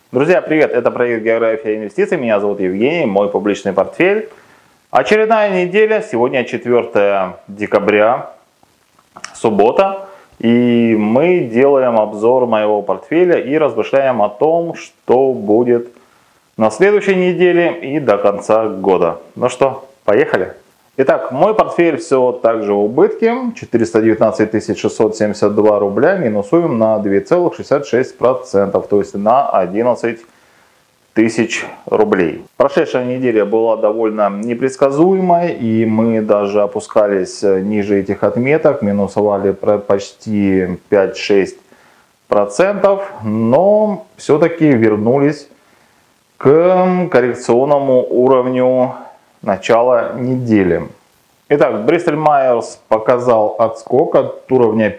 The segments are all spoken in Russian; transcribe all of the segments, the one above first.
Друзья, привет! Это проект «География инвестиций». Меня зовут Евгений, мой публичный портфель. Очередная неделя. Сегодня 4 декабря, суббота. И мы делаем обзор моего портфеля и размышляем о том, что будет на следующей неделе и до конца года. Ну что, поехали! Итак, мой портфель все так же в убытке. 419 672 рубля минусуем на 2,66%, то есть на 11 тысяч рублей. Прошедшая неделя была довольно непредсказуемой, и мы даже опускались ниже этих отметок, минусовали почти 5-6%, но все-таки вернулись к коррекционному уровню начала недели. Итак, Bristol Myers показал отскок от уровня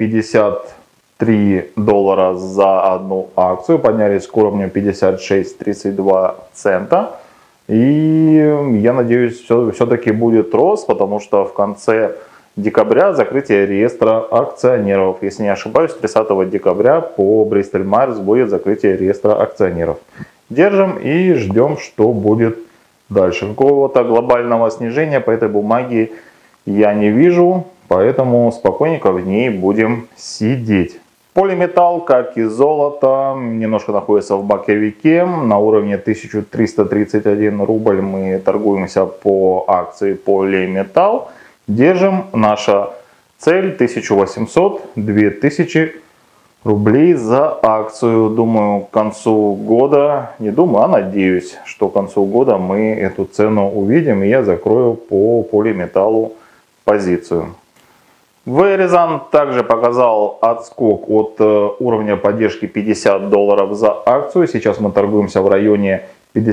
$53 за одну акцию, поднялись к уровню 56,32 цента. И я надеюсь, все-таки будет рост, потому что в конце декабря закрытие реестра акционеров. Если не ошибаюсь, 30 декабря по Bristol Myers будет закрытие реестра акционеров. Держим и ждем, что будет дальше. Какого-то глобального снижения по этой бумаге я не вижу, поэтому спокойненько в ней будем сидеть. Полиметалл, как и золото, немножко находится в боковике. На уровне 1331 рубль мы торгуемся по акции Полиметалл. Держим. Наша цель 1800-2000 рублей за акцию. Думаю, к концу года, не думаю, а надеюсь, что к концу года мы эту цену увидим, и я закрою по полиметаллу позицию. Verizon также показал отскок от уровня поддержки $50 за акцию. Сейчас мы торгуемся в районе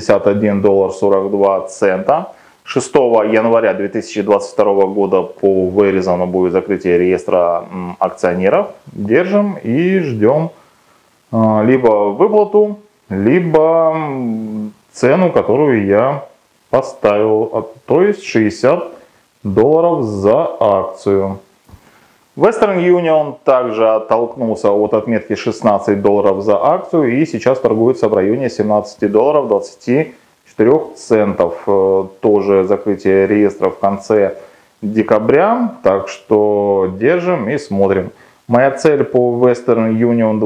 $51.42. 6 января 2022 года по Verizon будет закрытие реестра акционеров. Держим и ждем либо выплату, либо цену, которую я поставил, то есть $60 за акцию. Western Union также оттолкнулся от отметки $16 за акцию и сейчас торгуется в районе $17.24. Тоже закрытие реестра в конце декабря, так что держим и смотрим. Моя цель по Western Union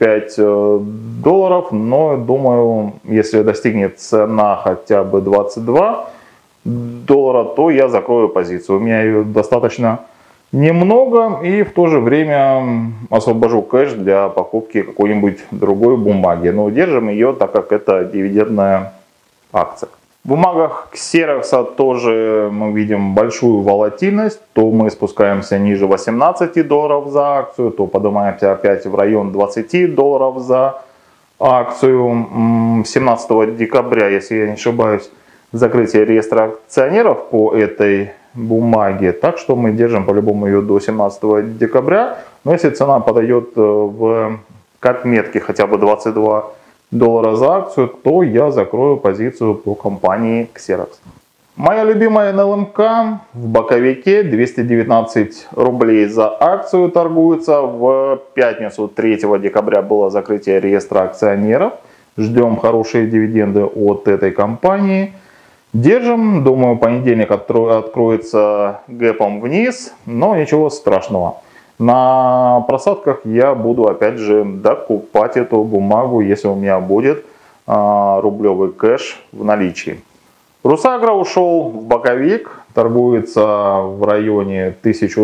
$25, но думаю, если достигнет цена хотя бы $22, то я закрою позицию. У меня ее достаточно немного, и в то же время освобожу кэш для покупки какой-нибудь другой бумаги. Но держим ее, так как это дивидендная акция. В бумагах Xerox тоже мы видим большую волатильность. То мы спускаемся ниже $18 за акцию, то поднимаемся опять в район $20 за акцию. 17 декабря, если я не ошибаюсь, закрытие реестра акционеров по этой бумаге. Так что мы держим по-любому ее до 17 декабря. Но если цена подойдет к отметке хотя бы $22 за акцию, то я закрою позицию по компании Xerox. Моя любимая НЛМК в боковике 219 рублей за акцию торгуется. В пятницу 3 декабря было закрытие реестра акционеров. Ждем хорошие дивиденды от этой компании. Держим. Думаю, понедельник откроется гэпом вниз, но ничего страшного. На просадках я буду опять же докупать эту бумагу, если у меня будет рублевый кэш в наличии. Русагра ушел в боковик, торгуется в районе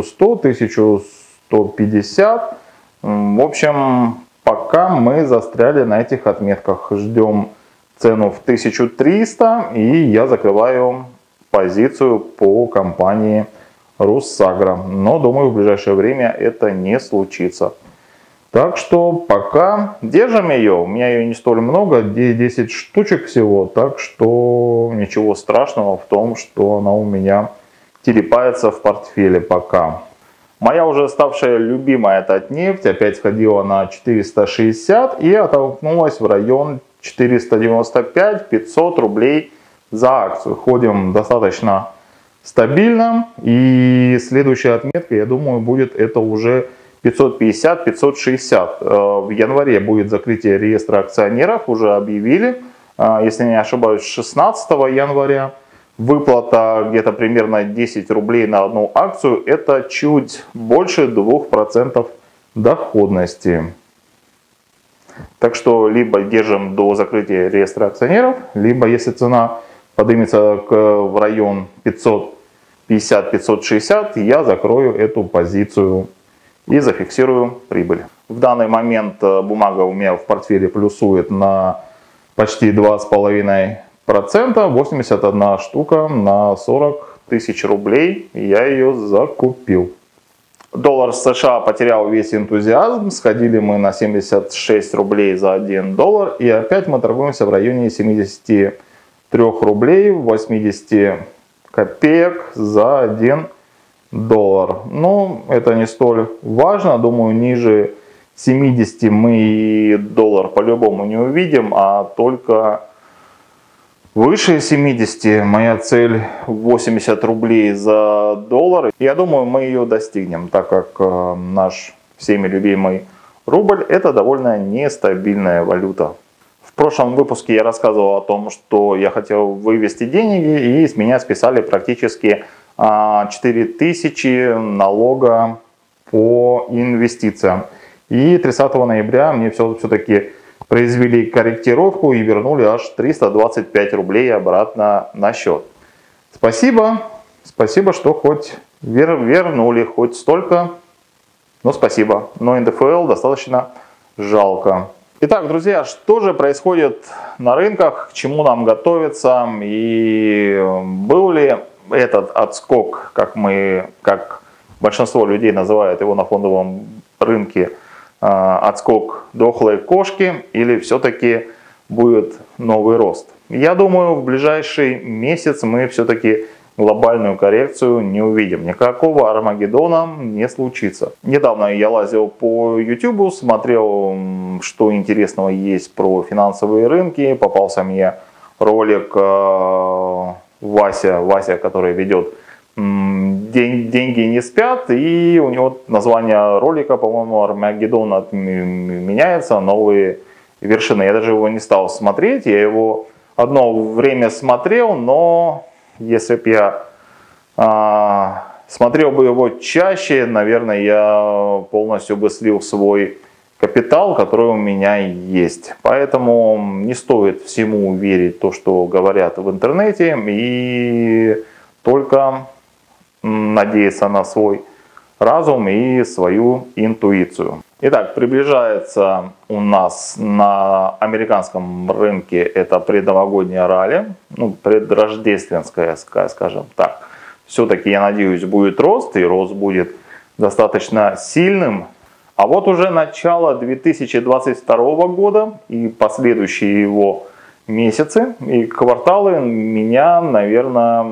1100-1150. В общем, пока мы застряли на этих отметках. Ждем цену в 1300, и я закрываю позицию по компании Русагра. Но думаю, в ближайшее время это не случится. Так что пока держим ее. У меня ее не столь много, 10 штучек всего. Так что ничего страшного в том, что она у меня телепается в портфеле пока. Моя уже ставшая любимая Татнефть опять сходила на 460 и оттолкнулась в район 495-500 рублей за акцию. Ходим достаточно стабильно. И следующая отметка, я думаю, будет это уже 550-560. В январе будет закрытие реестра акционеров, уже объявили, если не ошибаюсь, 16 января. Выплата где-то примерно 10 рублей на одну акцию, это чуть больше 2% доходности. Так что либо держим до закрытия реестра акционеров, либо если цена поднимется в район 550-560, я закрою эту позицию и зафиксирую прибыль. В данный момент бумага у меня в портфеле плюсует на почти 2,5%, 81 штука на 40 тысяч рублей, я ее закупил. Доллар США потерял весь энтузиазм, сходили мы на 76 рублей за 1 доллар, и опять мы торгуемся в районе 73 рублей 80 копеек за 1 доллар. Но это не столь важно, думаю, ниже 70 мы доллар по-любому не увидим, а только выше 70. Моя цель 80 рублей за доллар. Я думаю, мы ее достигнем, так как наш всеми любимый рубль — это довольно нестабильная валюта. В прошлом выпуске я рассказывал о том, что я хотел вывести деньги, и с меня списали практически 4000 налога по инвестициям. И 30 ноября мне все-таки произвели корректировку и вернули аж 325 рублей обратно на счет. Спасибо, что хоть вернули, хоть столько, но спасибо. Но НДФЛ достаточно жалко. Итак, друзья, что же происходит на рынках, к чему нам готовиться, и был ли этот отскок, как большинство людей называют его на фондовом рынке, отскок дохлой кошки, или все-таки будет новый рост? Я думаю, в ближайший месяц мы все-таки глобальную коррекцию не увидим. Никакого Армагеддона не случится. Недавно я лазил по YouTube, смотрел, что интересного есть про финансовые рынки. Попался мне ролик Вася, который ведет «Деньги не спят», и у него название ролика, по-моему, «Армагеддон меняется, новые вершины». Я даже его не стал смотреть, я его одно время смотрел, но если бы я смотрел бы его чаще, наверное, я полностью бы слил свой капитал, который у меня есть. Поэтому не стоит всему верить то, что говорят в интернете, и только надеяться на свой разум и свою интуицию. Итак, приближается у нас на американском рынке это предновогоднее ралли, предрождественское, скажем так. Все-таки, я надеюсь, будет рост, и рост будет достаточно сильным. А вот уже начало 2022 года и последующие его месяцы и кварталы меня, наверное,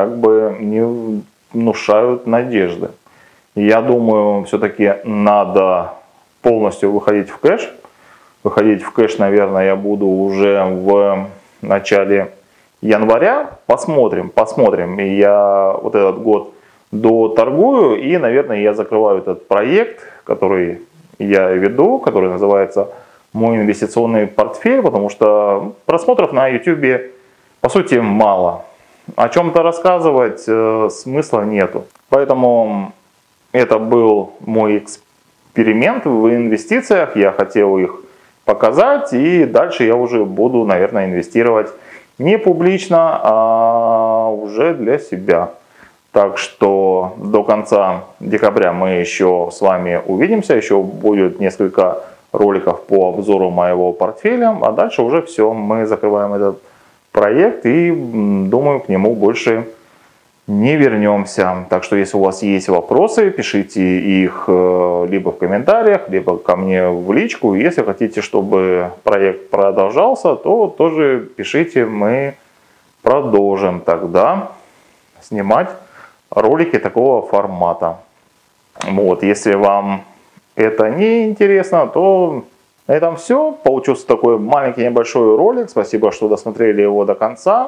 не внушают надежды. Я думаю, все-таки надо полностью выходить в кэш. Выходить в кэш, наверное, я буду уже в начале января. Посмотрим. И я вот этот год доторгую, и, наверное, я закрываю этот проект, который я веду, который называется «Мой инвестиционный портфель», потому что просмотров на YouTube, по сути, мало. О чем-то рассказывать смысла нету. Поэтому это был мой эксперимент в инвестициях. Я хотел их показать, и дальше я уже буду, наверное, инвестировать не публично, а уже для себя. Так что до конца декабря мы еще с вами увидимся. Еще будет несколько роликов по обзору моего портфеля. А дальше уже все. Мы закрываем этот проект и, думаю, к нему больше не вернемся. Так что если у вас есть вопросы, пишите их либо в комментариях, либо ко мне в личку. Если хотите, чтобы проект продолжался, то тоже пишите. Мы продолжим тогда снимать ролики такого формата. Вот, если вам это не интересно, то на этом все. Получился такой маленький небольшой ролик. Спасибо, что досмотрели его до конца.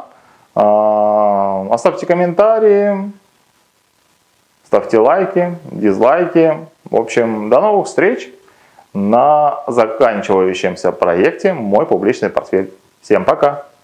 Оставьте комментарии, ставьте лайки, дизлайки. В общем, до новых встреч на заканчивающемся проекте «Мой публичный портфель». Всем пока!